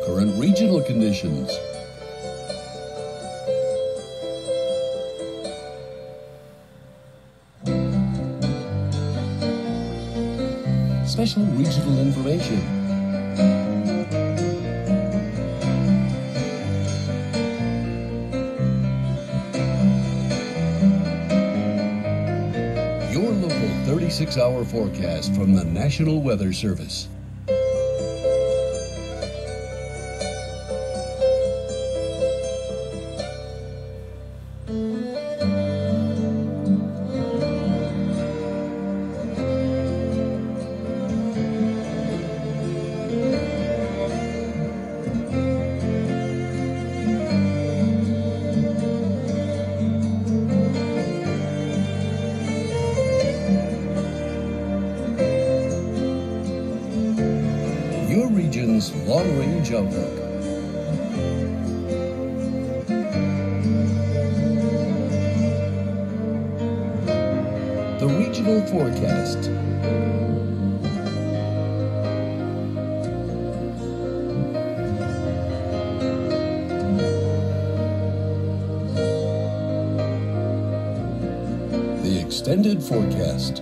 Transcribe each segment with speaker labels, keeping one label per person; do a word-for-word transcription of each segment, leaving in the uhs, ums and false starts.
Speaker 1: current regional conditions. Special regional information. Your local thirty-six hour forecast from the National Weather Service. Your region's long-range outlook. The regional forecast. The extended forecast.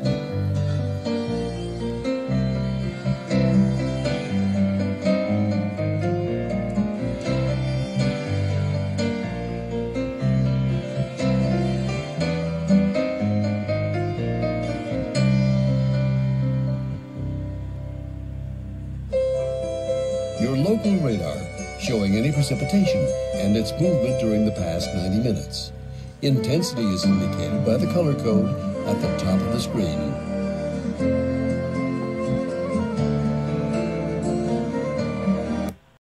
Speaker 1: Your local radar, showing any precipitation and its movement during the past ninety minutes. Intensity is indicated by the color code at the top of the screen.